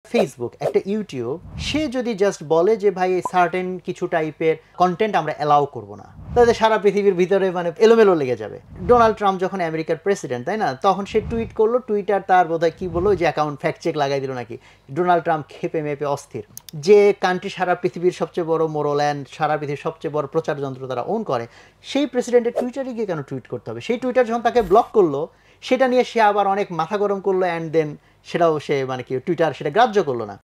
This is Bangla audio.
ফেসবুক, একটা ইউটিউব, সে যদি জাস্ট বলে যে ভাই এই সার্টেন কিছু টাইপের কন্টেন্ট আমরা অ্যালাউ করব না, তাহলে সারা পৃথিবীর ভিতরে মানে এলোমেলো লেগে যাবে। ডোনাল্ড ট্রাম্প যখন আমেরিকার প্রেসিডেন্ট, তাই না, তখন সে টুইট করলো, টুইটার তার বোধহয় কি বললো যে অ্যাকাউন্ট ফ্যাক্ট চেক লাগাই দিল নাকি। ডোনাল্ড ট্রাম্প খেপে মেপে অস্থির। যে কান্ট্রি সারা পৃথিবীর সবচেয়ে বড় মোরল্যান্ড, সারা পৃথিবীর সবচেয়ে বড় প্রচার যন্ত্র তারা ওন করে, সেই প্রেসিডেন্টের টুইটারে গিয়ে কেন টুইট করতে হবে? সেই টুইটার যখন তাকে ব্লক করলো, সেটা নিয়ে সে আবার অনেক মাথা গরম করলো, অ্যান্ড দেন সেটাও সে মানে কি টুইটার সেটা গ্রাহ্য করলো না।